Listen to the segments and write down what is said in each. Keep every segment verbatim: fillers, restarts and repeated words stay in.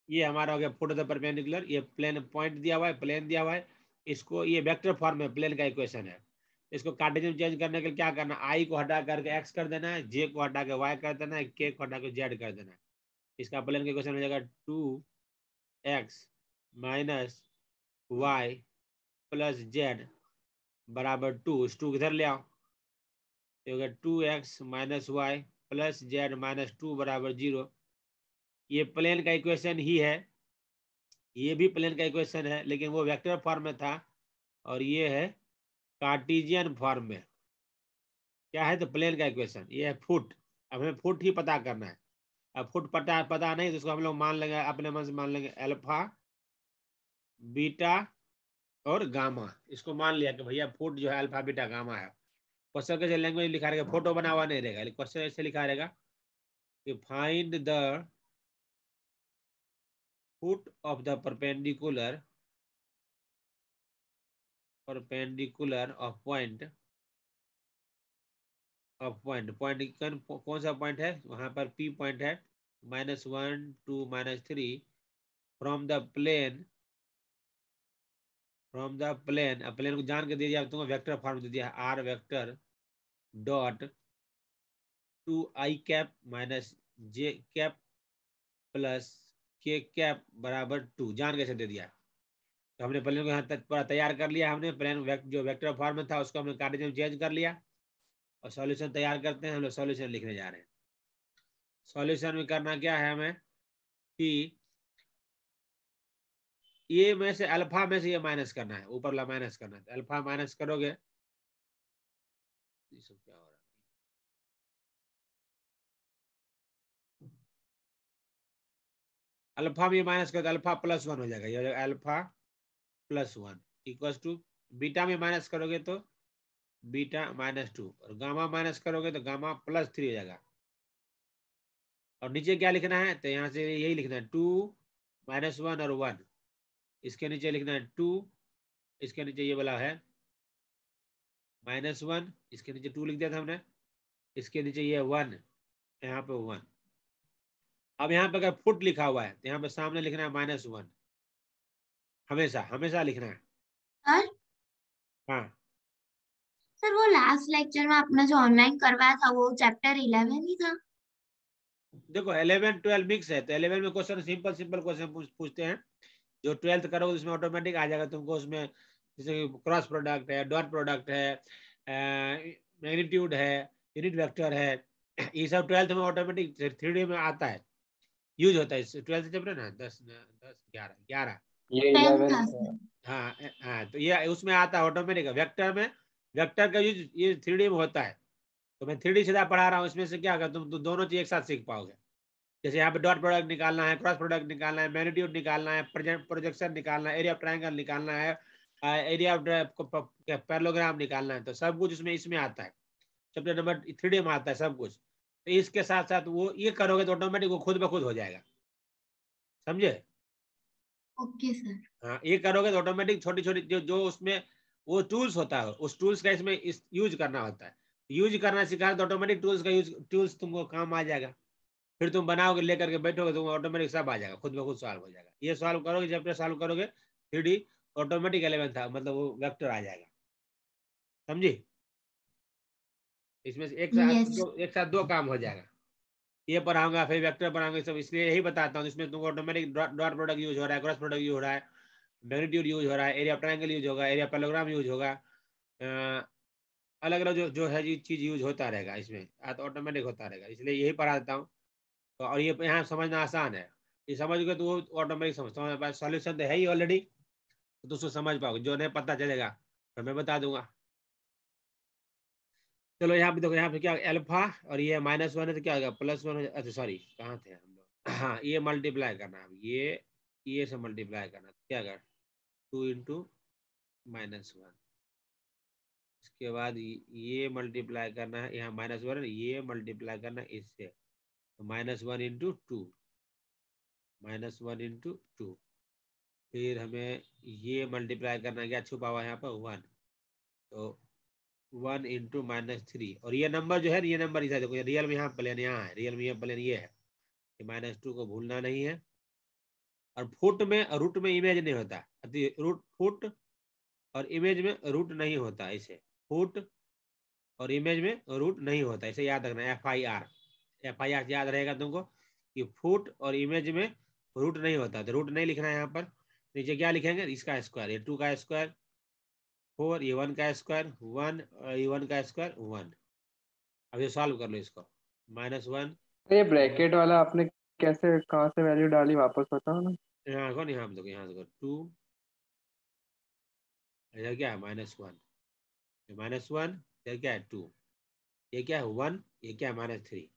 ये हमारा हो गया फुट ऑफ द परपेंडिकुलर, ये प्लेन पॉइंट दिया हुआ है, प्लेन दिया हुआ है, इसको ये वेक्टर फॉर्म में प्लेन का इक्वेशन है। इसको कार्टेशियन चेंज करने के लिए क्या करना, आई को हटा करके एक्स कर देना है, जे को हटा के वाई कर देना है, के को हटा के जेड कर देना है। इसका प्लेन का इक्वेशन हो जाएगा two x minus Y plus z बराबर टू। इस टू किधर ले आओ, तो होगा two x minus Y plus z minus two बराबर जीरो। ये प्लेन का इक्वेशन ही है, ये भी प्लेन का इक्वेशन है, लेकिन वो वेक्टर फॉर्म में था और ये है कार्टेशियन फॉर्म में। क्या है, तो प्लेन का इक्वेशन ये है फुट। अब हमें फुट ही पता करना है। अब फुट पता पता नहीं तो उसको हम लोग मान लेंगे, अपने मन से मान लेंगे अल्फा बीटा और गामा। इसको मान लिया कि भैया फुट जो है अल्फा बीटा गामा है। क्वेश्चन के लैंग्वेज लिखा रहेगा, फोटो बना हुआ नहीं रहेगा, क्वेश्चन ऐसे लिखा रहेगा कि find the foot of the perpendicular perpendicular of point of point point कौन सा पॉइंट है, वहां पर पी पॉइंट है, minus one two minus three from the plane from the plane. अब प्लेन को जान के दे दिया तुमको, वेक्टर फॉर्म दे दिया आर वेक्टर डॉट टू आई कैप माइनस जे कैप प्लस के कैप बराबर टू, जान कैसे दे दिया। तो हमने प्लेन को यहाँ तक पूरा तैयार कर लिया, हमने प्लेन वेक, जो वेक्टर फॉर्म में था उसको हमने कार्टेशियन चेंज कर लिया और सॉल्यूशन तैयार करते हैं। हम लोग सॉल्यूशन लिखने जा रहे हैं। सॉल्यूशन में करना क्या है हमें कि ये में से अल्फा में से ये माइनस करना है, ऊपर वाला माइनस करना है। तो अल्फा माइनस करोगे, ये सब क्या हो रहा है, अल्फा में माइनस करो तो अल्फा प्लस वन हो जाएगा, ये हो जाएगा alpha plus one equal to, beta में माइनस करोगे तो बीटा माइनस टू, और गामा माइनस करोगे तो गामा प्लस थ्री हो जाएगा। और नीचे क्या लिखना है, तो यहाँ से यही लिखना है टू माइनस वन और वन, इसके नीचे लिखना है टू, इसके नीचे ये वाला है माइनस वन, इसके नीचे टू लिख दिया था हमने, इसके नीचे ये वन, यहाँ पे वन। अब यहाँ पे अगर फुट लिखा हुआ है तो यहाँ पे सामने लिखना है माइनस वन, हमेशा हमेशा लिखना है। सर हाँ सर वो लास्ट लेक्चर में आपने जो ऑनलाइन करवाया था वो चैप्टर इलेवन ही था। देखो इलेवन ट्वेल्व मिक्स है, तो इलेवन में क्वेश्चन सिंपल सिंपल क्वेश्चन पूछते हैं। जो ट्वेल्थ करोगे उसमें ऑटोमेटिक आ जाएगा तुमको, उसमें जैसे क्रॉस प्रोडक्ट है, डॉट प्रोडक्ट है, मैग्नीट्यूड है, यूनिट वेक्टर है, ये सब ट्वेल्थ में ऑटोमेटिक थ्री डी में आता है, यूज होता है। ट्वेल्थ चैप्टर ना दस दस ग्यारह ग्यारह ये टेन था इलेवेंथ सर। है। हाँ हाँ, तो ये उसमें आता है ऑटोमेटिक। वेक्टर में वेक्टर का यूज ये थ्री डी में होता है। तो मैं थ्री डी सीधा पढ़ा रहा हूँ, इसमें से क्या कर तुम तो दोनों चीज एक साथ सीख पाओगे। जैसे यहाँ पे डॉट प्रोडक्ट निकालना है, क्रॉस प्रोडक्ट निकालना है, मैग्नीट्यूड निकालना है, प्रोजेक्शन निकालना है, एरिया ऑफ ट्रायंगल निकालना है, एरिया ऑफ पैरेललोग्राम निकालना है, तो सब कुछ इसमें इसमें आता है। चैप्टर नंबर थ्री डी में आता है सब कुछ। तो इसके साथ साथ वो ये करोगे तो ऑटोमेटिक वो खुद ब खुद हो जाएगा, समझे। Okay sir. हाँ ये करोगे तो ऑटोमेटिक छोटी छोटी जो जो उसमें वो टूल्स होता है, उस टूल्स का इसमें इस यूज करना होता है। यूज करना सिखा तो ऑटोमेटिक टूल्स का यूज टूल्स तुमको काम आ जाएगा। फिर तुम बनाओगे, लेकर के बैठोगे तो ऑटोमेटिक सब आ जाएगा, खुद ब खुद सॉल्व हो जाएगा। ये सॉल्व करोगे, चैप्टर सॉल्व करोगे थ्री डी ऑटोमेटिक इलेवन था, मतलब वो वेक्टर आ जाएगा, समझी। इसमें से एक साथ यस। दो एक साथ दो काम हो जाएगा। ये पढ़ाऊंगा फिर वेक्टर पढ़ाऊंगा सब, इसलिए यही बताता हूँ। इसमें तुमको ऑटोमेटिक डॉट प्रोडक्ट यूज हो रहा है, क्रॉस प्रोडक्ट यूज हो रहा है, मैग्नीट्यूड यूज हो रहा है, एरिया ट्रायंगल यूज होगा, एरिया पैरेललोग्राम यूज होगा, अलग अलग जो जो है चीज यूज होता रहेगा इसमें, तो ऑटोमेटिक होता रहेगा, इसलिए यही पढ़ा देता हूँ। तो और ये यहाँ समझना आसान है, ये समझ गए तो वो ऑटोमेटिक समझ समझ पाए। सॉल्यूशन तो है ही ऑलरेडी, तो उसको समझ पाओगे। जो नहीं पता चलेगा तो मैं बता दूंगा। चलो यहाँ पे देखो, यहाँ पे क्या अल्फा और ये माइनस वन है तो क्या होगा प्लस वन। अच्छा सॉरी, कहाँ थे हम लोग, हाँ ये मल्टीप्लाई करना है, ये ये से मल्टीप्लाई करना, क्या कर टू इंटू माइनस वन। इसके बाद ये मल्टीप्लाई करना है, यहाँ माइनस वन है, ये मल्टीप्लाई करना है इससे, तो minus one into two, minus one into two. फिर हमें ये मल्टीप्लाई करना है, क्या छुपा हुआ है यहाँ पर वन, तो वन इंटू माइनस थ्री। और ये नंबर जो है, ये नंबर इधर देखो, रियल में यहाँ प्लेन यहाँ है, रियल में ये प्लेन ये है, माइनस टू को भूलना नहीं है। और फुट में रूट में इमेज नहीं होता, रूट फुट और इमेज में रूट नहीं होता, ऐसे फुट और इमेज में रूट नहीं होता, ऐसे याद रखना। F I R F I R याद रहेगा तुमको कि फुट और इमेज में रूट नहीं होता, तो रूट नहीं लिखना है यहाँ पर। नीचे क्या लिखेंगे, इसका स्क्वायर, ये टू का स्क्वायर फोर, ये वन का स्क्वायर वन, और ये वन का स्क्वायर वन। अब ये सॉल्व कर लो इसको, माइनस वन। ये ब्रैकेट वाला आपने कैसे कहाँ से वैल्यू डाली वापस बताओ ना। यहाँ को यहाँ देखो, यहाँ देखो टू, इधर क्या है माइनस वन, माइनस वन, इधर क्या है टू, ये क्या है वन, ये क्या है माइनस थ्री,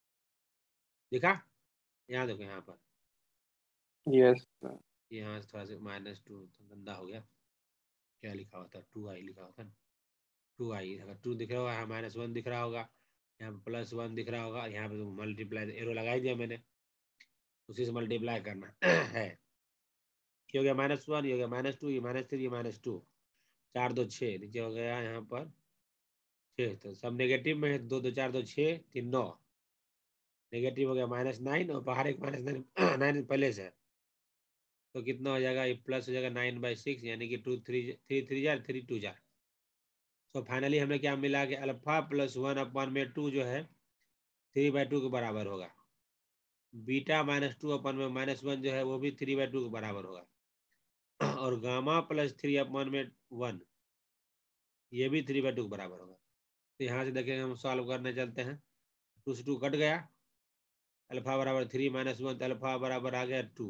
दिखा। यहाँ देखो यहाँ पर, यस यहाँ से थोड़ा सा माइनस टू तो गंदा हो गया, क्या लिखा हुआ था, टू आई लिखा हुआ था, टू आई, अगर टू दिख रहा होगा, यहाँ माइनस वन दिख रहा होगा, यहाँ पे प्लस वन दिख रहा होगा, यहाँ पे तो मल्टीप्लाई एरो लगा ही दिया मैंने, उसी से मल्टीप्लाई करना है। क्या हो गया माइनस वन, ये हो गया माइनस टू, ये माइनस थ्री, ये माइनस टू, चार दो छः, नीचे हो गया यहाँ पर छः, तो सब नेगेटिव में है, दो दो चार दो छः, तीन नौ, नेगेटिव हो गया माइनस नाइन, और बाहर एक माइनस नाइन नाइन पहले से, तो कितना हो जाएगा, ये प्लस हो जाएगा नाइन बाई सिक्स, यानी कि टू थ्री थ्री थ्री जार थ्री टू जार। तो फाइनली हमें क्या मिला कि अल्फा प्लस वन अपॉन में टू जो है थ्री बाई टू के बराबर होगा, बीटा माइनस टू अपॉन में माइनस वन जो है वो भी थ्री बाई टू के बराबर होगा, और गामा प्लस थ्री अपॉन में वन ये भी थ्री बाई टू के बराबर होगा। तो यहाँ से देखेंगे, हम सॉल्व करने चलते हैं, टू से टू कट गया, अल्फा बराबर थ्री माइनस वन, तो अल्फा बराबर आ गया टू,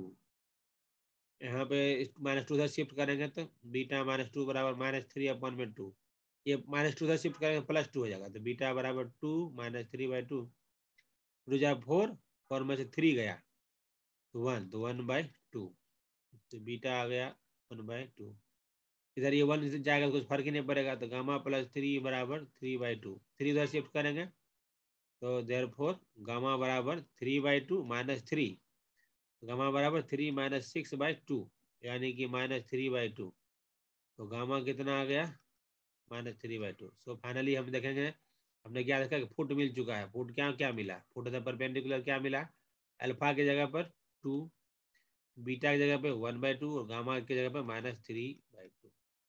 यहाँ पे माइनस टू से शिफ्ट करेंगे तो बीटा माइनस टू बराबर माइनस थ्री अपॉन में टू, ये माइनस टू से शिफ्ट करेंगे प्लस टू हो जाएगा, तो बीटा बराबर two minus three by two, two जाए फोर, फोर में से थ्री गया तो वन, तो वन बाई टू, तो बीटा आ गया वन बाई टू। इधर ये वन से जाएगा कुछ फर्क ही नहीं पड़ेगा, तो गामा प्लस थ्री बराबर थ्री बाई टू, थ्री इधर शिफ्ट करेंगे तो देयर फोर गामा बराबर three by two minus three, gamma बराबर three minus six by two, यानी कि माइनस थ्री बाई टू, तो गामा कितना आ गया minus three by two. So finally हम देखेंगे, हमने क्या देखा कि फुट मिल चुका है, फुट क्या क्या मिला, फुट द परपेंडिकुलर क्या मिला, अल्फा की जगह पर टू, बीटा की जगह पे वन बाई टू, और गामा की जगह पे माइनस थ्री बाई टू।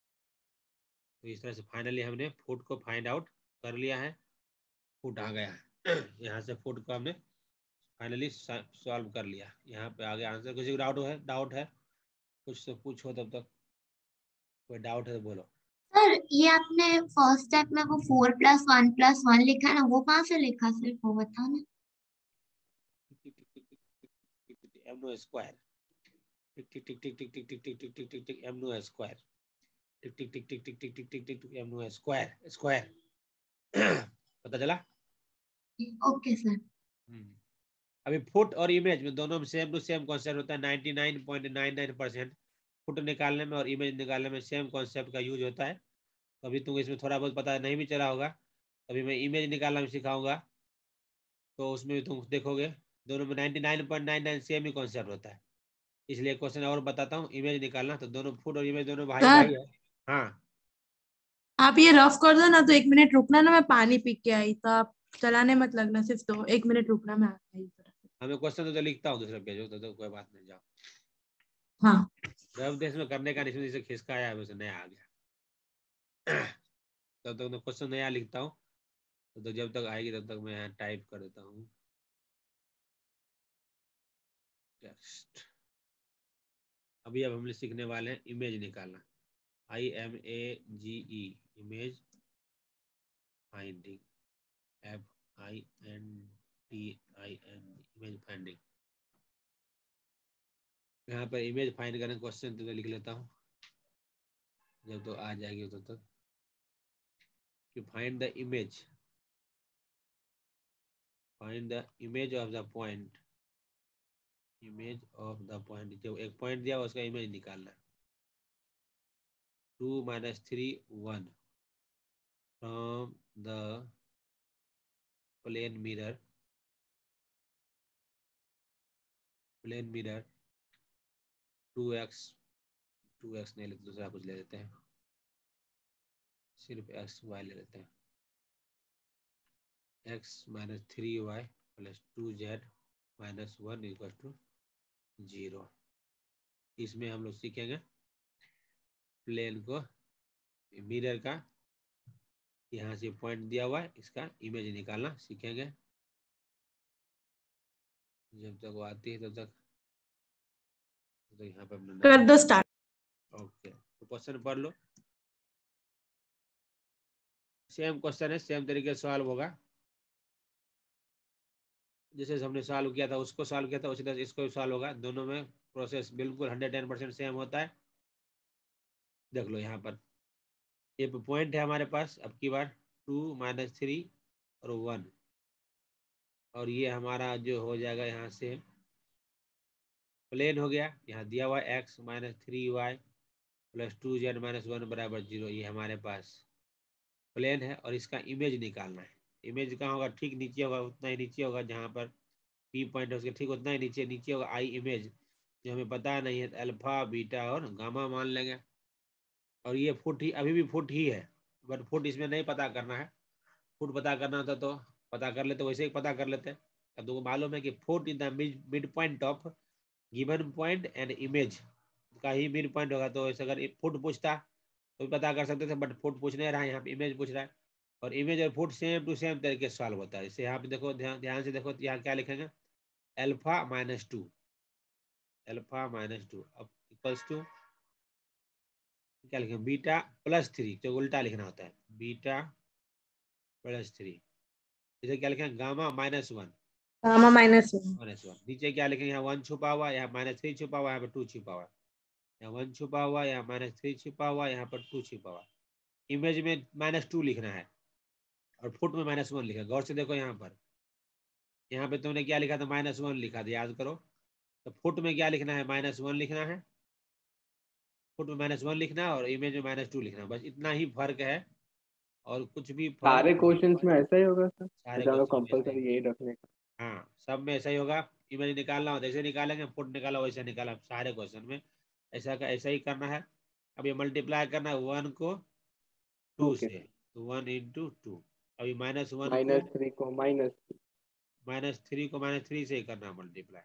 तो इस तरह से फाइनली हमने फुट को फाइंड आउट कर लिया है, फुट आ गया है यहाँ से फुट को हमने फाइनली सॉल्व कर लिया, यहाँ पे आ गया आंसर। किसी को डाउट है, डाउट है कुछ तो पूछो, तब तक कोई डाउट है तो बोलो। सर ये आपने फर्स्ट स्टेप में वो four plus one plus one लिखा है ना, वो कहाँ से लिखा, सिर्फ वो बताओ ना। M no square, tick tick tick tick tick tick tick tick tick tick tick tick M no square, tick tick tick tick tick tick tick tick tick tick M no square, square पता चला। Okay sir. अभी foot और image में दोनों में same to same concept होता है, ninety nine point nine nine percent foot निकालने में और इमेज निकालने में सेम कॉन्सेप्ट का यूज होता है। अभी तुम इसमें थोड़ा बहुत पता नहीं भी चला होगा, अभी मैं इमेज निकालना भी सिखाऊंगा, तो उसमें भी तुम देखोगे दोनों में ninety nine point nine nine same ही कॉन्सेप्ट होता है। इसलिए क्वेश्चन और बताता हूँ, इमेज निकालना, तो दोनों फुट और इमेज दोनों भाई भाई सर है। हाँ आप ये रफ कर दो ना, तो एक मिनट रुकना ना, मैं पानी पी के आई, तो आप चलाने मत लगना, सिर्फ दो एक मिनट रुकना, मैं आ गई। हमें क्वेश्चन तो, तो लिखता हूँ दूसरे पेज तो, तो कोई बात नहीं, जाओ। हाँ जब देश में करने का नहीं, से खिसका आया वैसे नया आ गया तब तक मैं क्वेश्चन नया लिखता हूँ, तो, तो जब तक आएगी तब तक मैं यहाँ टाइप कर देता हूँ टेक्स्ट। अभी अब हम लोग सीखने वाले हैं इमेज निकालना, I M A G E, image finding, F I N T I N, image finding. यहाँ पर इमेज फाइंड करने क्वेश्चन तो लिख लेता हूँ, जब तो आ जाएगी तब तक कि find the image, find the image of the point, image of the point, जो एक पॉइंट दिया उसका इमेज निकालना। Two minus three one from the plane mirror, plane mirror two X, two X नहीं लेते, दूसरा कुछ ले लेते हैं, सिर्फ एक्स वाई ले लेते हैं, X minus three Y plus two Z minus one equal to zero. इसमें हम लोग सीखेंगे प्लेन को मिरर का, यहाँ से पॉइंट दिया हुआ है, इसका इमेज निकालना सीखेंगे। जब तक वो आती है तब तक तो यहाँ पे अपना कर दो स्टार्ट। ओके, तो क्वेश्चन पढ़ लो। सेम क्वेश्चन है, सेम तरीके से सॉल्व होगा। जैसे हमने सॉल्व किया था उसको सॉल्व किया था उसी तरह इसको भी सॉल्व होगा। दोनों में प्रोसेस बिल्कुल हंड्रेड टेन परसेंट सेम होता है। देख लो यहाँ पर ये पॉइंट है हमारे पास, अब की बार टू माइनस थ्री और वन, और ये हमारा जो हो जाएगा यहाँ से प्लेन हो गया। यहाँ दिया हुआ X minus three Y plus two Z minus one बराबर जीरो, ये हमारे पास प्लेन है और इसका इमेज निकालना है। इमेज कहाँ होगा, ठीक नीचे होगा, उतना ही नीचे होगा जहाँ पर पी पॉइंट है उसके ठीक उतना ही नीचे नीचे होगा आई इमेज, जो हमें पता नहीं है, अल्फा बीटा और गामा मान लेंगे। और ये फुट ही अभी भी फुट ही है, बट फुट इसमें नहीं पता करना है। फुट पता करना होता तो पता कर लेते, वैसे ही पता कर लेते। अब तुमको मालूम है कि foot in the mid point of given point and image का ही मिड पॉइंट होगा। तो ऐसे अगर फुट पूछता तो भी पता कर सकते थे, बट फुट पूछ नहीं रहा है, यहाँ पे इमेज पूछ रहा है। और इमेज और फुट सेम टू सेम तरीके से सॉल्व होता है। इसे यहाँ पे देखो, ध्यान ध्यान से देखो, यहाँ क्या लिखेंगे, alpha minus two, alpha minus two अब इक्वल्स टू क्या लिखेंगे, बीटा प्लस थ्री, जो उल्टा लिखना होता है, बीटा प्लस थ्री। इसे क्या लिखेंगे, gamma minus one, gamma minus one, minus one. नीचे क्या लिखेंगे, यहाँ वन छुपा हुआ, यहाँ माइनस थ्री छुपा हुआ, यहाँ पर टू छुपा हुआ, यहाँ वन छुपा हुआ, यहाँ माइनस थ्री छुपा हुआ, यहाँ पर टू छुपा हुआ। इमेज में माइनस टू लिखना है और फुट में माइनस वन लिखा। गौर से देखो, यहाँ पर यहाँ पे तुमने क्या लिखा था, माइनस वन लिखा था, याद करो। तो फुट में क्या लिखना है, माइनस वन लिखना है, फुट में माइनस वन लिखना है और इमेज में माइनस टू लिखना है। बस इतना ही फर्क है और कुछ भी फर्क। सारे क्वेश्चंस में ऐसा ही होगा सर? सारे चलो क्वेश्चन में ऐसे कंपलसरी ही। यही रखने का। हाँ, सब में ऐसा ही होगा। इमेज निकालना हो जैसे निकालेंगे, फुट निकाला वैसे निकाला, सारे क्वेश्चन में ऐसा का ऐसा ही करना है। अब ये मल्टीप्लाई करना है वन को टू ओके, से, तो वन इंटू टू। अभी माइनस वन को माइनस थ्री को माइनस माइनस थ्री को माइनस थ्री से ही करना है मल्टीप्लाई,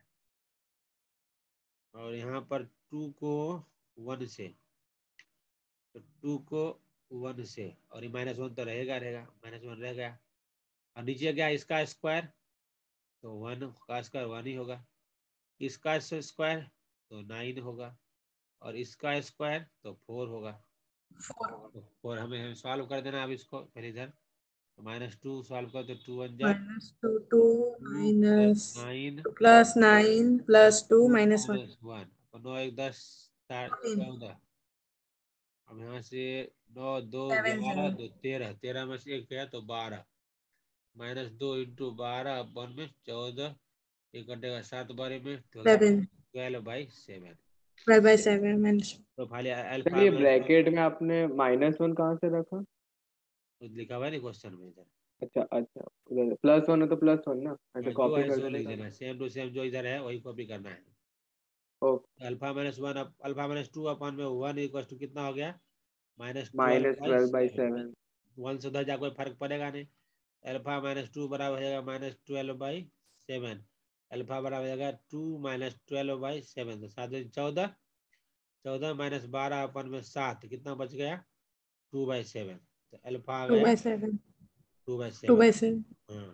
और यहाँ पर टू को वन से, तो टू को वन से, और ये माइनस वन तो रहेगा रहेगा माइनस वन रह गया। और नीचे क्या, इसका स्क्वायर, तो वन का स्क्वायर वन ही होगा, इसका स्क्वायर तो नाइन होगा, और इसका स्क्वायर तो फोर होगा। तो फोर हमें हमें सॉल्व कर देना। अब इसको पहले इधर माइनस टू सॉल्व कर, तो टू वन जा minus two, two two minus nine plus nine plus two minus one, minus one, और नौ एक दस चौदह। अब यहाँ से नौ दो सेवन ग्यारह, सेवन, दो तेरह, तेरह में से एक गया तो बारह, माइनस दो इंटू बारह अपन में चौदह, एक घंटे सात बारे में seven, twelve by seven. Twelve by seven minus तो फाइल सर, अल्फा ये में ब्रैकेट में आपने माइनस वन कहाँ से रखा? लिखा हुआ है ना क्वेश्चन में इधर। अच्छा अच्छा, उधर प्लस वन है तो प्लस वन ना, ऐसे हाँ, जो कॉपी है कर सो देने लिख का। देना, सेम टू सेम जो इधर है वही कॉपी करना है। Okay, alpha minus one, alpha minus two अपन में वन इक्वल टू कितना हो गया, minus twelve minus by twelve by seven. Seven. One से उधर जा कोई फर्क पड़ेगा नहीं। अल्फा माइनस टू बराबर हो जाएगा minus twelve by seven. Alpha बराबर हो जाएगा two minus twelve by seven, तो सात चौदह, चौदह माइनस बारह अपन में सात, कितना बच गया, टू बाई सेवन। तो अल्फा आ टू गया by seven, two by two seven. By seven, हाँ,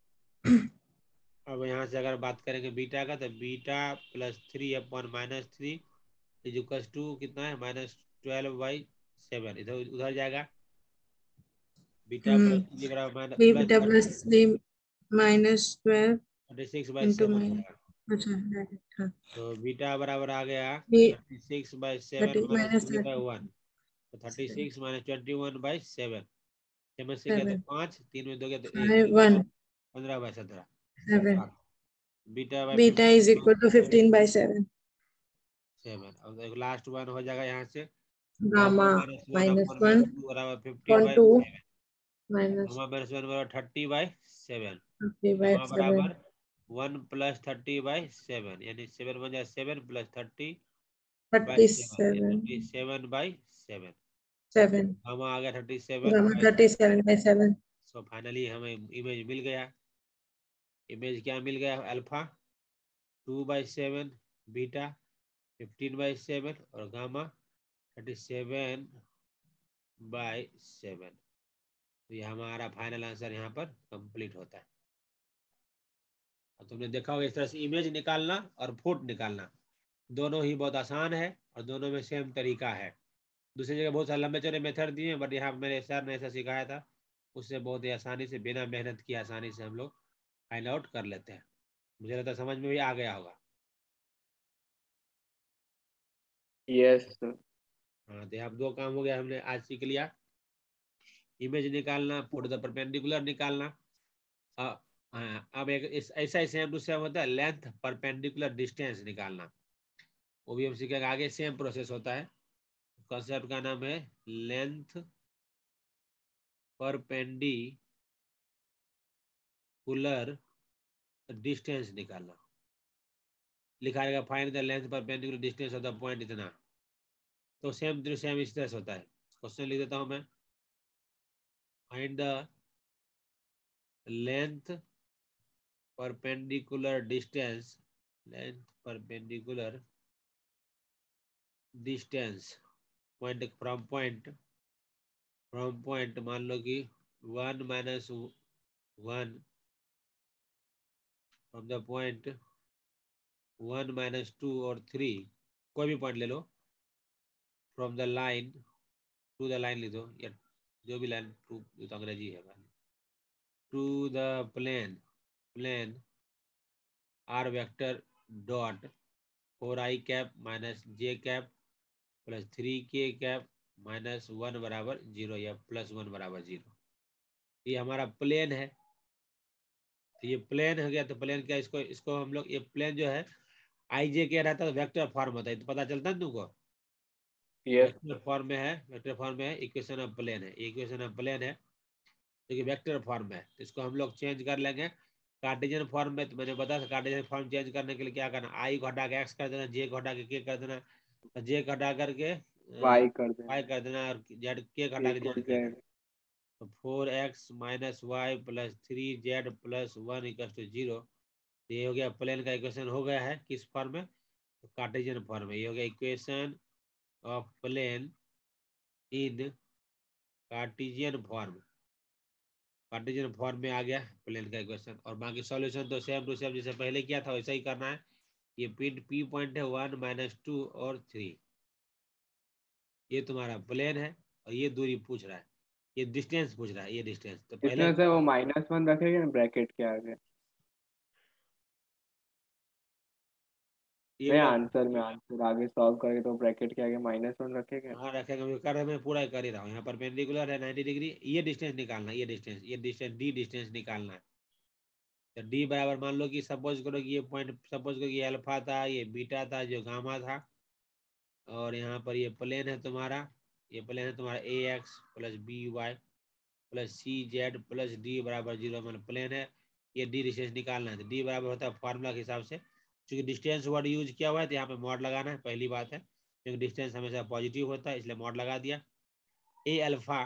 अब यहाँ से अगर बात करेंगे बीटा का, तो बीटा प्लस थ्री अपन minus three is equal to कितना है, माइनस ट्वेल्व बाई सेवन। इधर उधर जाएगा, बीटा प्लस थ्री बराबर three plus beta plus three minus twelve thirty six by into seven हो माइनस, जाएगा। अच्छा हाँ, तो बीटा बराबर आ गया three thirty six by seven thirty minus minus three by thirty one, तो thirty six minus twenty one by seven. Seven से गया तो सेवन, पाँच, तीन में दो गया तो एक, फाइव वन पंद्रह बाई सत्रह। Seven, beta by beta is equal to fifteen by seven, seven. अब एक लास्ट वन हो जाएगा यहाँ से, गामा माइनस वन माइनस अपन में वन टू बराबर fifty point by two seven, minus gamma minus one बराबर thirty by seven, three by gamma seven, बराबर one plus thirty by seven, यानी सेवन बन जाए seven plus thirty by thirty seven, seven, thirty seven by seven. Seven, gamma आ गया thirty seven gamma by thirty seven by seven, so finally हमें image मिल गया। Image क्या मिल गया, alpha two by seven, beta fifteen by seven और gamma thirty seven by seven. तो ये हमारा फाइनल आंसर यहाँ पर कंप्लीट होता है। अब तुमने देखा होगा इस तरह से इमेज निकालना और फुट निकालना दोनों ही बहुत आसान है और दोनों में सेम तरीका है। दूसरी जगह बहुत सारे लंबे चौड़े मेथड दिए बट यहाँ मेरे सर ने ऐसा सिखाया था, उससे बहुत ही आसानी से बिना मेहनत किए आसानी से हम लोग फाइंड आउट कर लेते हैं। मुझे लगता है समझ में भी आ गया होगा। Yes sir. हाँ, तो यहाँ दो काम हो गया, हमने आज सीख लिया इमेज निकालना, फुट द परपेंडिकुलर निकालना। अ, हाँ, अब एक इस ऐसा ही सेम टू सेम होता है लेंथ परपेंडिकुलर डिस्टेंस निकालना, वो भी हम सीखेंगे आगे। सेम प्रोसेस होता है, कॉन्सेप्ट का नाम है लेंथ परपेंडिकुलर डिस्टेंस निकालना। लिखा रहेगा find the length perpendicular distance of the point इतना। तो सेम टू सेम इस तरह से होता है। क्वेश्चन लिख देता हूं मैं, find the length perpendicular distance, length perpendicular distance point from point, from point मान लो कि one minus one, from the point one minus two और थ्री, कोई भी पॉइंट ले लो, from the line to the line लिख दो या जो भी लाइन, टू तो अंग्रेजी है, to the plane, plane R vector dot four I cap minus J cap plus three K cap minus one बराबर जीरो या प्लस वन बराबर जीरो। ये हमारा प्लेन है, तो ये प्लेन हो गया। तो प्लेन क्या, इसको इसको हम लोग, ये प्लेन जो है आई जे के रहता है तो वेक्टर फॉर्म होता है, तो पता चलता है तुमको। यस वेक्टर फॉर्म में है, वेक्टर फॉर्म में है, इक्वेशन ऑफ प्लेन है, इक्वेशन ऑफ प्लेन है जो कि वेक्टर फॉर्म में है। तो इसको हम लोग चेंज कर लेंगे कार्टेशियन फॉर्म में। तो मैंने बताया था कार्टेशियन फॉर्म चेंज करने के लिए क्या करना, आई को हटा के एक्स कर देना, जे को हटा के के कर देना, तो जे को हटा करके वाई कर वाई देना, कर देना और जेड के को हटा ए के को जेड कर देना। जेड। तो four X minus Y plus three Z plus one equal to zero. ये हो गया प्लेन का इक्वेशन, हो गया है किस फॉर्म में, तो कार्टेशियन फॉर्म में। ये हो गया equation of plane in cartesian form, cartesian form में आ गया प्लेन का इक्वेशन। और बाकी सॉल्यूशन तो सेम टू सेम जैसे पहले किया था वैसा ही करना है। ये पॉइंट पी पॉइंट है वन माइनस टू और थ्री, ये तुम्हारा प्लेन है और ये दूरी पूछ रहा है, ये डिस्टेंस पूछ रहा है, ये डिस्टेंस। तो पहले इसमें से वो माइनस वन रखेगा ना ब्रैकेट के आगे, ये नहीं वाला आंसर में, आंसर आगे सॉल्व करेंगे तो ब्रैकेट के आगे माइनस वन रखेगा। हाँ रखेगा, मैं कर मैं पूरा कर ही रहा हूँ। यहाँ पर परपेंडिकुलर है नाइन्टी डिग्री, ये डिस्टेंस निकालना, ये डिस्टेंस, ये डिस्टेंस डी डिस्टेंस निकालना है। तो डी बराबर मान लो कि सपोज करो कि ये पॉइंट, सपोज करो कि अल्फा था, ये बीटा था, जो गामा था, और यहाँ पर ये प्लेन है तुम्हारा, ये प्लेन है तुम्हारा A X plus B Y plus C Z plus D बराबर जीरो, मतलब प्लेन है। ये डी डिस्टेंस निकालना है, तो डी बराबर होता है फार्मूला के हिसाब से, क्योंकि डिस्टेंस वर्ड यूज किया हुआ है तो यहाँ पे मॉड लगाना है, पहली बात है, क्योंकि डिस्टेंस हमेशा पॉजिटिव होता है इसलिए मॉड लगा दिया। A alpha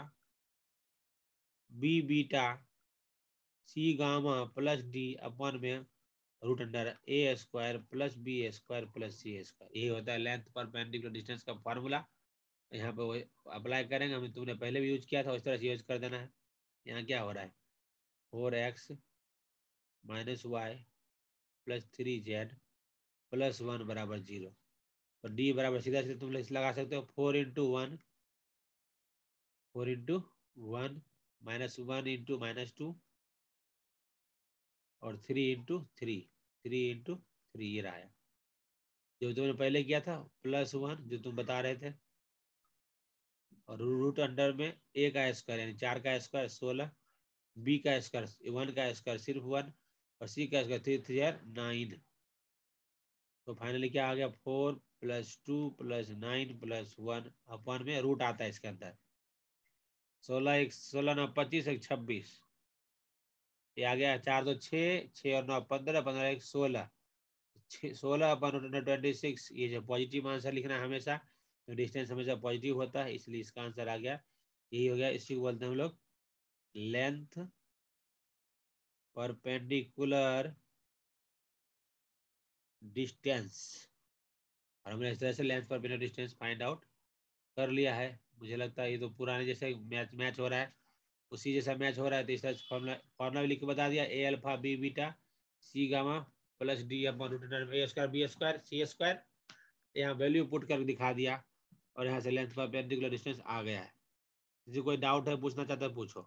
B beta C gamma plus D अपन में root under A square plus B square plus C square, यही होता है लेंथ परपेंडिकुलर डिस्टेंस का फार्मूला। यहाँ पे वो अप्लाई करेंगे, हम तुमने पहले भी यूज किया था उस तरह से यूज कर देना है। यहाँ क्या हो रहा है, four X minus Y plus three Z plus one बराबर जीरो। तो डी बराबर सीधा सीधा तुम लगा सकते हो four into one, four into one minus one into minus two और three into three, three into three, ये रहा है जो तुमने पहले किया था, प्लस वन जो तुम बता रहे थे, और रूट अंडर में ए का स्क्वायर यानी चार का स्क्वायर सोलह, बी का स्क्वायर वन का स्क्वायर सिर्फ वन, और सी का square three three are nine. तो फाइनली क्या आ गया, four plus two plus nine plus one अपन में रूट आता है इसके अंदर, सोलह एक सोलह नौ पच्चीस एक छब्बीस, ये आ गया चार दो छः, छः और नौ पंद्रह, पंद्रह एक सोलह, सोलह अपन ट्वेंटी सिक्स। ये जो पॉजिटिव आंसर लिखना है हमेशा, तो डिस्टेंस हमेशा पॉजिटिव होता है इसलिए इसका आंसर आ गया, यही हो गया। इसी को बोलते हैं हम लोग लेंथ परपेंडिकुलर डिस्टेंस। और हमने इस तरह से length perpendicular distance find out कर लिया है। मुझे लगता है ये तो पुराने जैसे मैच मैच हो रहा है, उसी जैसा मैच हो रहा है। तो इस तरह फॉर्मूला फॉर्मूला भी लिख के बता दिया, A alpha B beta C gamma plus D upon root A square B square C square. यहाँ वैल्यू पुट कर दिखा दिया और यहाँ से लेंथ परपेंडिकुलर डिस्टेंस आ गया है। किसी कोई डाउट है, पूछना चाहता है पूछो।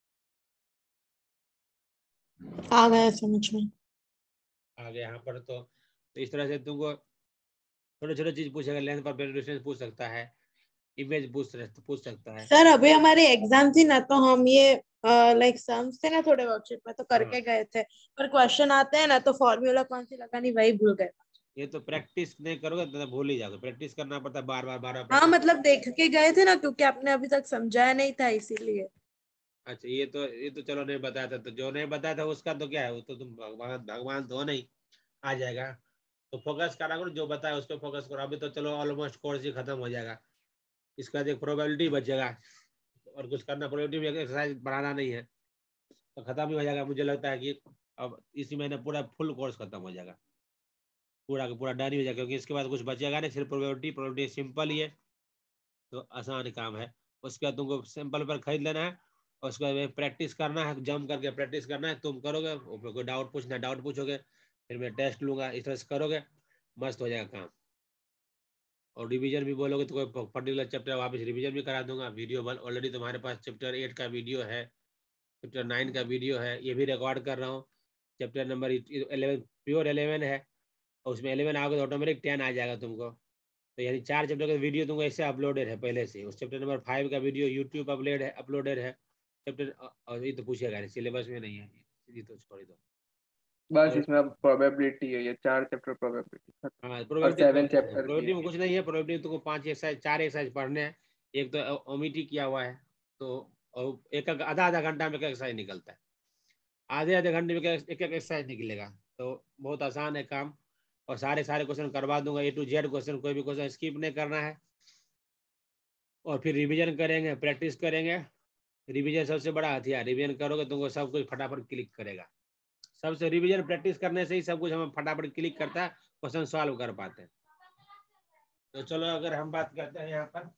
आ गया समझ में। आ गया यहाँ पर तो, तो इस तरह से तुमको छोटे छोटे चीज पूछेगा, लेंथ परपेंडिकुलर डिस्टेंस पूछ सकता है, इमेज पूछ पूछ सकता है। सर अभी हमारे एग्जाम थी ना, तो हम ये लाइक सम्स थे ना थोड़े वर्कशीट में, तो करके हाँ। गए थे, पर क्वेश्चन आते हैं ना तो फॉर्मूला कौन सी लगानी वही भूल गए। ये तो प्रैक्टिस नहीं करोगे तो भूल ही जाओगे, प्रैक्टिस करना पड़ता है बार बार बार बार हाँ प्रैक्टिस। मतलब देख के गए थे ना, क्योंकि आपने अभी तक समझाया नहीं था इसीलिए। अच्छा ये तो ये तो चलो नहीं बताया था, तो जो नहीं बताया था उसका तो क्या है, वो तो तुम भगवान भगवान तो नहीं, आ जाएगा। तो फोकस करा करो, जो बताया उस पर फोकस करो। अभी तो चलो ऑलमोस्ट कोर्स ही खत्म हो जाएगा, इसका एक प्रोबेबिलिटी बचेगा और कुछ करना, प्रोबेबिलिटी एक्सरसाइज बढ़ाना नहीं है, तो खत्म ही हो जाएगा। मुझे लगता है कि अब इसी महीने पूरा फुल कोर्स खत्म हो जाएगा, पूरा का पूरा डन ही हो जाएगा, क्योंकि इसके बाद कुछ बचेगा नहीं, सिर्फ प्रोबेबिलिटी। प्रोबेबिलिटी सिंपल ही है, तो आसान काम है। उसके बाद तुमको सिंपल पर खरीद लेना है, और उसके बाद प्रैक्टिस करना है, जम करके प्रैक्टिस करना है। तुम करोगे, ऊपर कोई डाउट पूछना डाउट पूछोगे, फिर मैं टेस्ट लूंगा, इस तरह से करोगे, मस्त हो जाएगा काम। और रिवीजन भी बोलोगे तो कोई पर्टिकुलर चैप्टर वापस रिवीजन भी करा दूंगा। वीडियो बल ऑलरेडी तुम्हारे पास चैप्टर एट का वीडियो है, चैप्टर नाइन का वीडियो है, ये भी रिकॉर्ड कर रहा हूँ। Chapter number eleven pure eleven है, और उसमें इलेवन आओगे तो ऑटोमेटिक टेन आ जाएगा तुमको। तो यानी चार चैप्टर का वीडियो तुमको ऐसे अपलोडेड है पहले से। उस चैप्टर नंबर फाइव का वीडियो यूट्यूब अपलोड है अपलोडेड है चैप्टर। और ये तो पूछेगा नहीं, सिलेबस में नहीं है ये तो छोड़ दो। बस और इसमें अब प्रोबेबिलिटी है, ये चार चैप्टर प्रोबेबिलिटी हाँ और प्रोबेबिलिटी, सेवन चैप्टर की प्रोबेबिलिटी है। में कुछ नहीं है। प्रोबेबिलिटी तुमको पांच एक्सरसाइज चार एक्सरसाइज पढ़ने हैं। एक तो ओमिटी किया हुआ है, तो और एक आधा आधा घंटा में एक एक्सरसाइज निकलता है, आधे आधे घंटे में एक एक एक्सरसाइज निकलेगा। तो बहुत आसान है काम, और सारे सारे क्वेश्चन करवा दूंगा, ए टू जेड क्वेश्चन, कोई भी क्वेश्चन स्किप नहीं करना है। और फिर रिवीजन करेंगे, प्रैक्टिस करेंगे। रिवीजन सबसे बड़ा हथियार, रिवीजन करोगे तुमको सब कुछ फटाफट क्लिक करेगा। सबसे रिवीजन प्रैक्टिस करने से ही सब कुछ हमें फटाफट क्लिक करता है, क्वेश्चन सॉल्व कर पाते हैं। तो चलो अगर हम बात करते हैं यहाँ पर,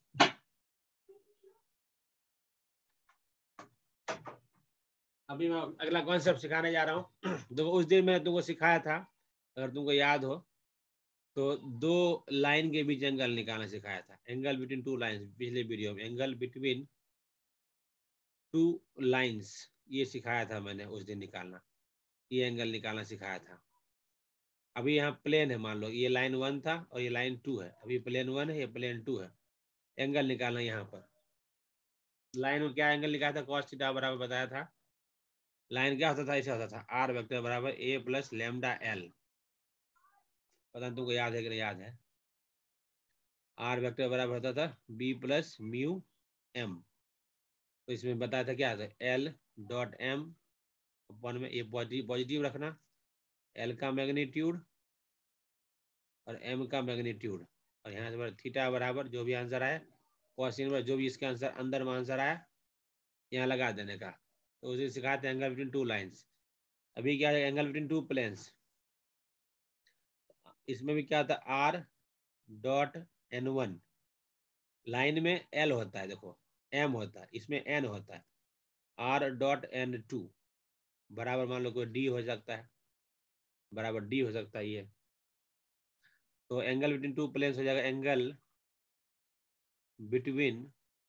अभी मैं अगला कॉन्सेप्ट सिखाने जा रहा हूँ। तो उस दिन मैंने तुमको सिखाया था, अगर तुमको याद हो तो, दो लाइन के बीच एंगल निकालना सिखाया था। एंगल बिटवीन टू लाइंस, पिछले वीडियो में एंगल बिटवीन टू लाइंस ये सिखाया था मैंने उस दिन निकालना, ये एंगल निकालना सिखाया था। अभी यहाँ प्लेन है, मान लो ये लाइन वन था और ये लाइन टू है, अभी प्लेन वन है, ये प्लेन टू है। एंगल निकालना यहाँ पर, लाइन में क्या एंगल निकाला था, कॉस थीटा बराबर बताया था। लाइन क्या होता था, ऐसा होता था, आर वेक्टर बराबर ए प्लस लेमडा एल। पता नहीं तुमको याद है कि नहीं याद है। आर वेक्टर बराबर होता था बी प्लस म्यू एम। तो इसमें बताया था क्या था, एल डॉट एम अपन में, ये पॉजिटिव पॉजिटिव रखना, एल का मैग्नीट्यूड और एम का मैग्नीट्यूड, और यहाँ से थीटा बराबर जो भी आंसर आया, कॉस इनवर्स जो भी इसका आंसर अंदर में आंसर आया यहाँ लगा देने का। तो उसे सिखाते हैं एंगल बिटवीन टू लाइंस। अभी क्या है, एंगल बिटवीन टू प्लेन्स। इसमें भी क्या था, R dot N one, line में एल होता है, देखो एम होता है, इसमें एन होता है। आर डॉट एन टू बराबर मान लो कोई डी हो सकता है, बराबर डी हो सकता है ये। तो एंगल बिटवीन टू प्लेन्स हो जाएगा, एंगल बिटवीन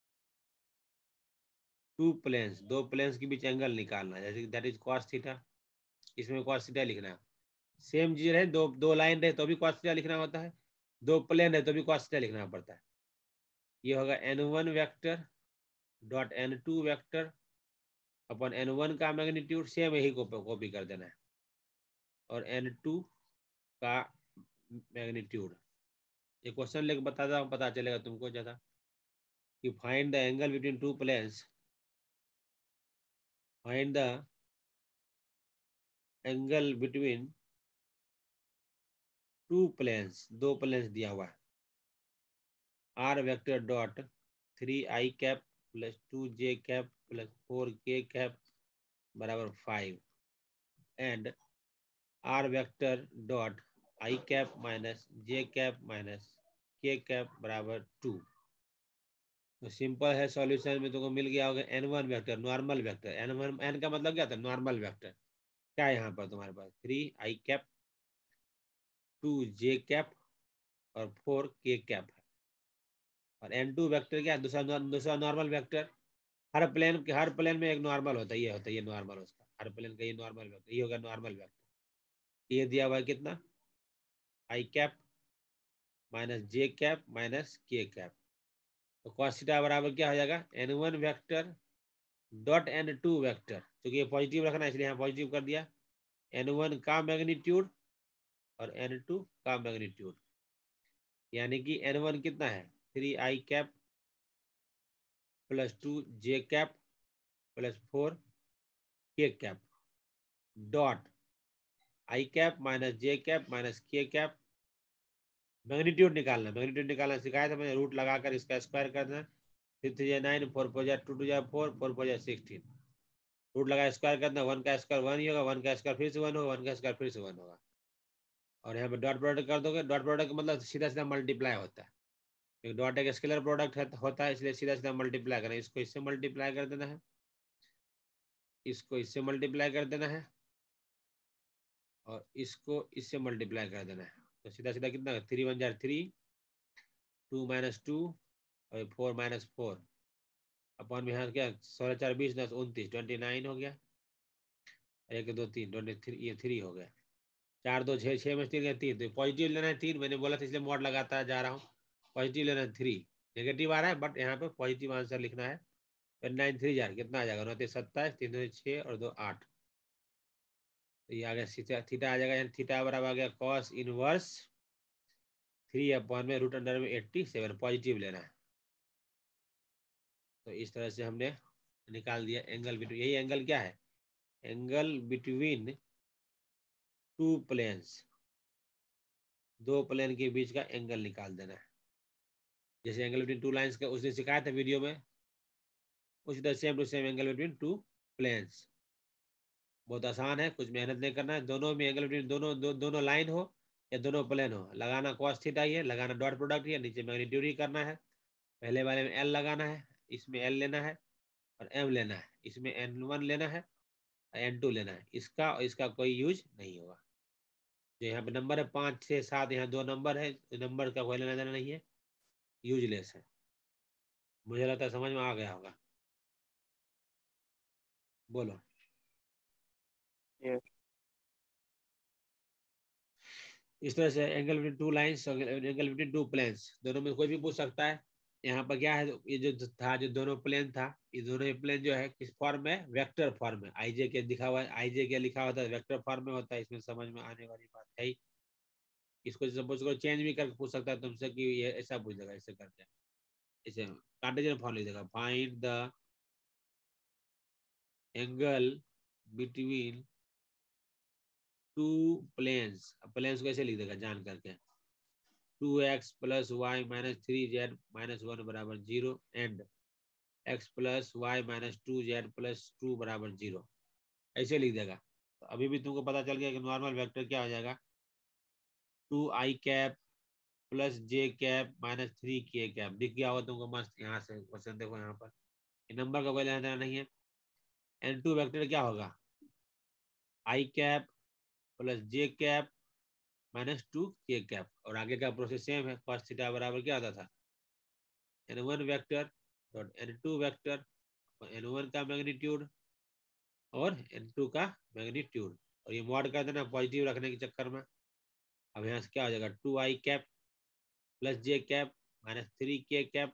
टू प्लेन्स, दो प्लेन्स के बीच एंगल निकालना है, जैसे दैट इज कॉस थीटा। इसमें कॉस थीटा लिखना है। सेम चीज रहे, दो दो लाइन रहे तो भी कॉस थीटा लिखना होता है, दो प्लेन है तो भी कॉस थीटा लिखना पड़ता है। ये होगा N one vector dot N two vector अपन एन वन का मैग्नीट्यूड, सेम यही को कॉपी कर देना है, और एन टू का मैग्नीट्यूड। ये क्वेश्चन लेके बताता हूँ, पता चलेगा तुमको ज्यादा, कि find the angle between two planes, find the angle between two planes, दो प्लेन्स दिया हुआ है। R vector dot three I cap plus two J cap plus four K cap बराबर five, and R vector dot I cap minus J cap minus K cap बराबर two. तो simple है, solution में तुमको मिल गया होगा N one vector, normal vector. N one N का मतलब क्या था, नॉर्मल वेक्टर। क्या है यहाँ पर तुम्हारे पास, three I cap, two J cap और फोर के कैप है। और एन टू वेक्टर क्या है, दूसरा दूसरा नॉर्मल वेक्टर। हर प्लेन के हर प्लेन में एक नॉर्मल होता है, ये होता है ये नॉर्मल उसका, हर प्लेन का ये नॉर्मल वेक्टर, ये होगा नॉर्मल वेक्टर। ये दिया हुआ है कितना, I cap minus J cap minus K cap. तो cos थीटा बराबर क्या हो जाएगा, N one vector dot N two vector, क्योंकि ये पॉजिटिव रखना है इसलिए यहाँ पॉजिटिव कर दिया, एन वन का मैग्नीट्यूड और एन टू का मैग्नीट्यूड। यानी कि एन वन कितना है, three I cap plus two J cap plus four K cap dot I cap minus J cap minus K cap. Magnitude निकालना, मैग्नीट्यूड निकालना सिखाया था मैंने, रूट लगाकर इसका स्क्वायर करना, थ्री थ्री जा नाइन, फोर फोर जा टू टू जा फोर, फोर फोर जा सिक्सटीन, रूट लगा स्क्वायर करना, वन का स्क्वायर वन ही होगा, वन का स्क्वायर फिर से वन होगा, वन का स्क्वायर फिर से वन होगा। और यहाँ पे डॉट प्रोडक्ट कर दोगे, डॉट प्रोडक्ट मतलब सीधा सीधा मल्टीप्लाई होता है, क्योंकि डॉट एक स्केलर प्रोडक्ट होता है, इसलिए सीधा सीधा मल्टीप्लाई करना। इसको इससे मल्टीप्लाई कर देना है, इसको इससे मल्टीप्लाई कर देना है और इसको इससे मल्टीप्लाई कर देना है। तो सीधा सीधा कितना, थ्री वन जार थ्री, टू माइनस टू और फोर माइनस फोर अपन में यहाँ क्या, सोलह चार बीस दस उनतीस, ट्वेंटी नाइन हो गया, एक दो तीन ट्वेंटी थ्री, ये थ्री हो गया, चार दो छः, छः में तीन गया तीन, तो पॉजिटिव लेना है तीन, मैंने बोला था इसलिए मॉड लगाता जा रहा हूँ। पॉजिटिव लेना है थ्री, नेगेटिव आ रहा है बट यहाँ पे पॉजिटिव आंसर लिखना है। फिर नाइन थ्री जार कितना आ जाएगा, उनतीस सत्ताईस, तीन दो छः और दो आठ। तो ये आ गया थीटा आ जाएगा, यानी थीटा बराबर आ गया कॉस इनवर्स थ्री अपॉन में रूट अंडर में एट्टी सेवन, पॉजिटिव लेना है। तो इस तरह से हमने निकाल दिया एंगल बिटवीन, यही एंगल क्या है, एंगल बिटवीन टू प्लेन्स, दो प्लेन के बीच का एंगल निकाल देना है। जैसे एंगल बिटवीन टू लाइंस का उस दिन सिखाया था वीडियो में, उसी तरह same to same angle between two planes. बहुत आसान है, कुछ मेहनत नहीं करना है। दोनों में एंगल बिटवीन दोनों दो, दोनों लाइन हो या दोनों प्लेन हो, लगाना कॉस थीटा ही है, लगाना डॉट प्रोडक्ट ही है, नीचे मैग्नीट्यूड ही करना है। पहले वाले में एल लगाना है, इसमें एल लेना है और एम लेना है, इसमें एन वन लेना है एन टू लेना है। इसका और इसका कोई यूज नहीं होगा। जो यहाँ पे नंबर है पाँच छः सात, यहाँ दो नंबर है, नंबर का कोई लेना देना नहीं है, यूजलेस है। मुझे लगता है समझ में आ गया होगा, बोलो। Yes. इस तरह से angle between two lines, angle between two planes, दोनों में कोई भी पूछ सकता है। यहाँ पर क्या है, ये जो था जो दोनों प्लेन था, ये दोनों प्लेन जो है किस फॉर्म में, वेक्टर फॉर्म में। आईजे के दिखा हुआ है, आईजे के लिखा होता है, वेक्टर फॉर्म में होता है, इसमें समझ में आने वाली बात है ही। इसको सपोज को चेंज भी करके पूछ सकता है तुमसे कि ये ऐसा पूछ देगा, ऐसे करके इसे कार्टेशियन फॉर्म लिख देगा, find the angle between two planes. Planes को ऐसे लिख देगा जान करके, two X plus Y minus three Z minus one बराबर zero and X plus Y minus two Z plus two बराबर जीरो, ऐसे लिख देगा। तो अभी भी तुमको पता चल गया कि नॉर्मल वेक्टर क्या हो जाएगा, टू आई cap plus J cap minus three K cap. दिख गया होगा तुमको मस्त, यहाँ से क्वेश्चन देखो, यहाँ पर नंबर का कोई लेना देना नहीं है। एन टू वेक्टर क्या होगा, I cap plus J cap minus two K cap, और आगे का प्रोसेस सेम है, cos थीटा बराबर क्या आता था, N one vector dot N two vector, N one का मैग्नीट्यूड और एन टू का मैग्नीट्यूड, और ये मॉड कर देना पॉजिटिव रखने के चक्कर में। अब यहाँ से क्या हो जाएगा, two I cap plus J cap minus three K cap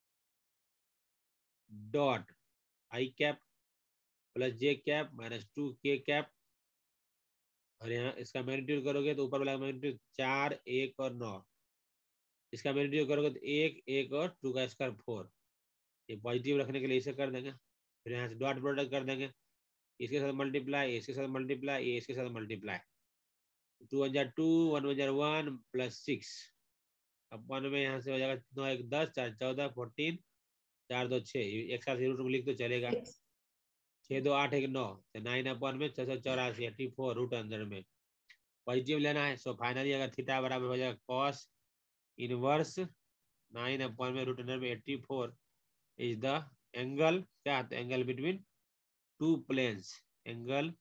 dot I cap plus J cap minus two K cap, और यहाँ इसका मैग्नीट्यूड करोगे तो ऊपर वाला मैग्नीट्यूड चार एक और नौ, इसका मैग्नीट्यूड करोगे तो एक एक और टू का स्क्वायर फोर। ये पॉजिटिव रखने के लिए इसे कर देंगे, फिर यहाँ से डॉट प्रोडक्ट कर देंगे, इसके साथ मल्टीप्लाई, इसके साथ मल्टीप्लाई, ये इसके साथ मल्टीप्लाई, टू वन जार टू, वन वन जार वन प्लस सिक्स, अब वन में यहाँ से हो जाएगा नौ एक दस, चार चौदह, फोर्टीन, चार दो छः, एक साथ रूट में लिख तो चलेगा, छः दो आठ एक नौ, तो नाइन अपॉन में छः सौ चौरासी, एट्टी फोर रूट अंदर में पॉजिटिव लेना है। सो फाइनली अगर थीटा बराबर हो जाएगा कॉस इनवर्स नाइन अपॉन में रूट अंडर में eighty four is the angle, क्या आता है, angle between two planes, angle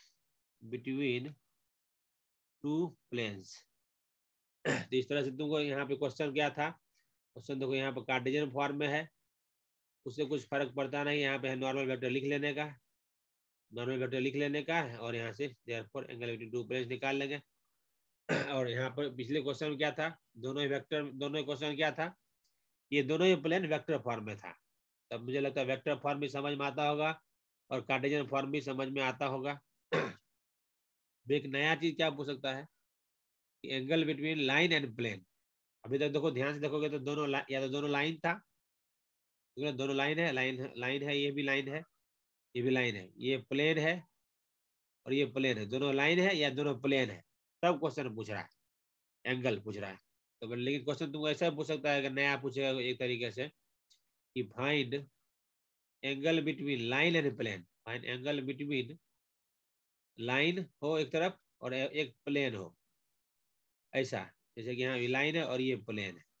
between two planes. तो इस तरह से तुमको यहाँ पे क्वेश्चन क्या था, क्वेश्चन देखो यहाँ पे कार्टेशियन फॉर्म में है, उससे कुछ फर्क पड़ता नहीं, यहाँ पे है नॉर्मल वेक्टर लिख लेने का, नॉर्मल वेक्टर लिख लेने का है, और यहाँ से therefore angle between two planes निकाल लेंगे। और यहाँ पर पिछले क्वेश्चन में क्या था, दोनों ही वेक्टर, दोनों ही क्वेश्चन क्या था, ये दोनों ही प्लेन वेक्टर फॉर्म में था। तब मुझे लगता है वेक्टर फॉर्म भी समझ में आता होगा और कार्टेशियन फॉर्म भी समझ में आता होगा। एक नया चीज क्या पूछ सकता है, angle between line and plane. अभी तक देखो ध्यान से देखोगे तो दोनों या तो दोनों लाइन था, दोनों लाइन है, लाइन लाइन है, ये भी लाइन है, ये भी लाइन है, ये प्लेन है और ये प्लेन है, दोनों लाइन है या दोनों प्लेन है, सब क्वेश्चन पूछ रहा है, एंगल पूछ रहा है। तो लेकिन क्वेश्चन तुमको ऐसा पूछ सकता है, अगर नया पूछेगा एक तरीके से कि find angle between line and plane, find angle between line हो एक तरफ और एक प्लेन हो, ऐसा, जैसे कि यहाँ लाइन है और ये प्लेन है,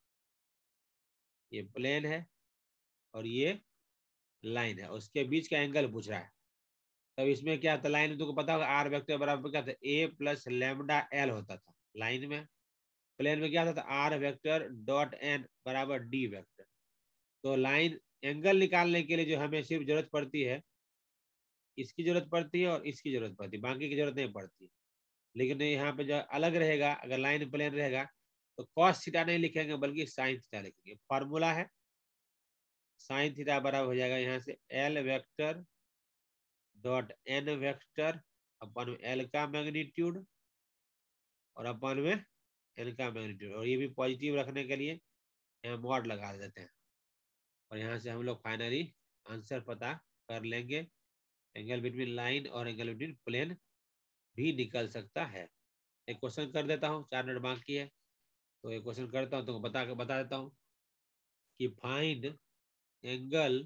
ये प्लेन है और ये लाइन है, उसके बीच का एंगल पूछ रहा है। तब इसमें क्या था, लाइन में तुमको पता होगा आर वेक्टर बराबर क्या था, ए प्लस लेमडा एल होता था लाइन में, प्लेन में क्या होता था, आर वेक्टर डॉट एन बराबर डी वेक्टर। तो लाइन एंगल निकालने के लिए जो हमें सिर्फ जरूरत पड़ती है, इसकी जरूरत पड़ती है और इसकी जरूरत पड़ती है, बाकी की जरूरत नहीं पड़ती। लेकिन यहाँ पे जो अलग रहेगा, अगर लाइन प्लेन रहेगा तो कॉस थीटा नहीं लिखेंगे बल्कि साइन थीटा लिखेंगे। फॉर्मूला है साइन थीटा बराबर हो जाएगा यहाँ से L vector dot N vector upon L का मैग्नीट्यूड और अपन में एन का मैग्नीट्यूड, और ये भी पॉजिटिव रखने के लिए यहाँ मॉड लगा देते हैं, और यहाँ से हम लोग फाइनली आंसर पता कर लेंगे। एंगल बिटवीन लाइन और एंगल बिटवीन प्लेन भी निकल सकता है। एक क्वेश्चन कर देता हूँ, चार मिनट बाकी है तो एक क्वेश्चन करता हूँ, तो बता के बता देता हूँ कि फाइंड एंगल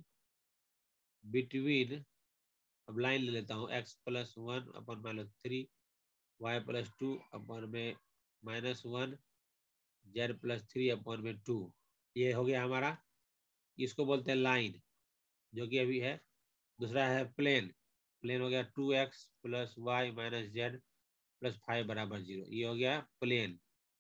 बिटवीन, अब लाइन ले लेता हूँ, x plus one upon minus three, Y plus two अपन में minus one, Z plus three upon में टू, ये हो गया हमारा, इसको बोलते हैं लाइन, जो कि अभी है। दूसरा है प्लेन, प्लेन हो गया two X plus Y minus Z plus five बराबर जीरो, ये हो गया प्लेन।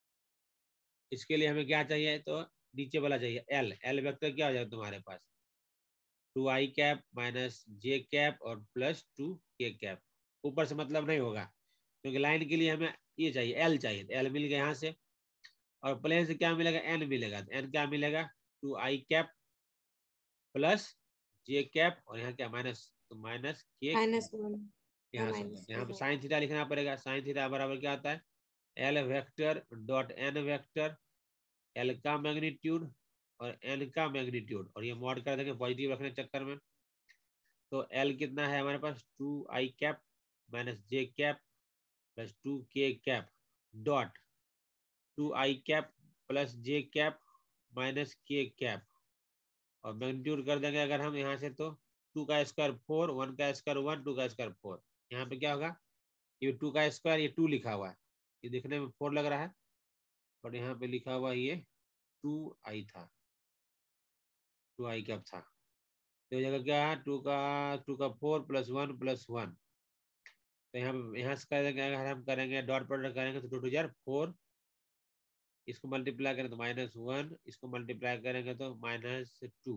इसके लिए हमें क्या चाहिए, तो नीचे वाला चाहिए एल, एल वेक्टर क्या हो जाएगा तुम्हारे पास, टू आई कैप माइनस जे कैप और प्लस टू के कैप, ऊपर से मतलब नहीं होगा क्योंकि लाइन के लिए हमें ये चाहिए, एल चाहिए, एल मिल गया यहाँ से, और प्लेन से क्या मिलेगा, एन मिलेगा, तो एन क्या मिलेगा, टू आई कैप प्लस जे कैप और यहाँ क्या माइनस, तो माइनस के, माइनस वन, यहाँ से माइनस यहाँ पे साइन थीटा लिखना पड़ेगा, साइन थीटा बराबर क्या आता है, L vector dot N vector, L का मैग्नीट्यूड और एन का मैग्नीट्यूड, और ये मॉड कर देंगे पॉजिटिव रखने के चक्कर में। तो एल कितना है हमारे पास, टू आई कैप माइनस जे cap plus two K cap dot two आई cap plus J cap minus K cap, और मैग्नीट्यूड कर देंगे अगर हम यहाँ से, तो टू का स्क्वायर फोर, वन का स्क्वायर वन, टू का स्क्वायर फोर, यहाँ पे क्या होगा, ये टू का स्क्वायर, ये टू लिखा हुआ है, ये दिखने में फोर लग रहा है, और यहाँ पे लिखा हुआ ये टू आई था, टू आई कैप था, तो जगह क्या है, टू का टू का four plus one plus one, तो यहाँ पे यहाँ से करेंगे, अगर हम करेंगे डॉट प्रोडक्ट करेंगे तो टू टू जार फोर, इसको मल्टीप्लाई करें तो माइनस वन, इसको मल्टीप्लाई करेंगे तो माइनस टू,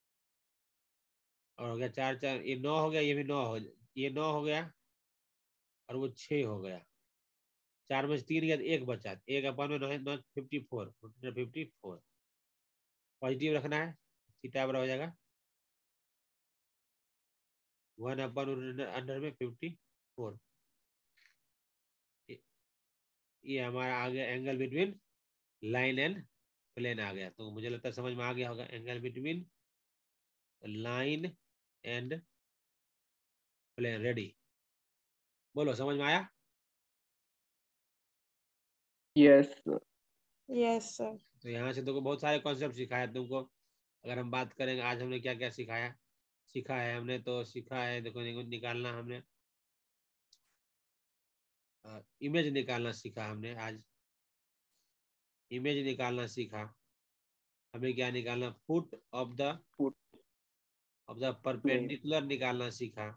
और हो गया चार चार, ये नौ हो गया, ये भी नौ हो, ये नौ हो गया और वो छः हो गया, चार में से तीन गया तो एक बचा, एक अपन में नौ fifty four, fifty four positive रखना है, थीटा बराबर हो जाएगा वन अपन अंडर में फिफ्टी फोर, ये हमारा आ गया angle between line and plane आ गया। तो मुझे लगता है समझ में आ गया होगा, angle between line and plane, ready, बोलो समझ में आया। Yes sir. Yes sir. तो यहाँ से तुमको बहुत सारे कॉन्सेप्ट सिखाया तुमको। अगर हम बात करेंगे आज हमने क्या क्या सिखाया, सीखा है हमने, तो सीखा है देखो निकालना, हमने इमेज निकालना सीखा हमने आज, इमेज निकालना सीखा, हमें क्या निकालना, foot of the foot of the perpendicular निकालना सीखा।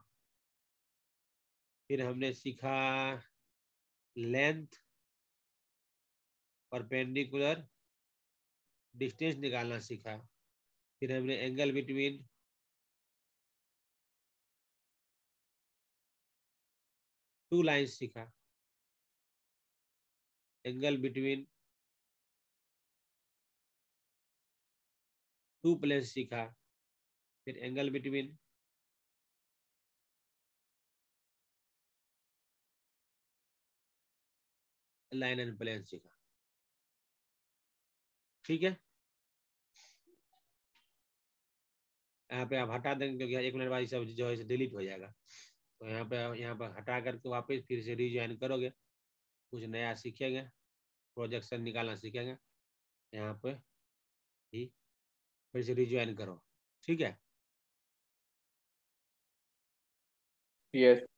फिर हमने सीखा लेंथ, परपेंडिकुलर, डिस्टेंस निकालना सीखा। फिर हमने एंगल बिटवीन टू लाइन्स सीखा, एंगल बिटवीन टू प्लेन्स सीखा। फिर angle between line and plane सीखा। ठीक है, यहाँ पे आप हटा देंगे क्योंकि एक मिनट बाद सब जो है डिलीट हो जाएगा। तो यहाँ पे यहाँ पर हटा करके वापस फिर से रिज्वाइन करोगे, कुछ नया सीखेंगे, प्रोजेक्शन निकालना सीखेंगे। यहाँ पे ही फिर से रिज्वाइन करो। ठीक है, यस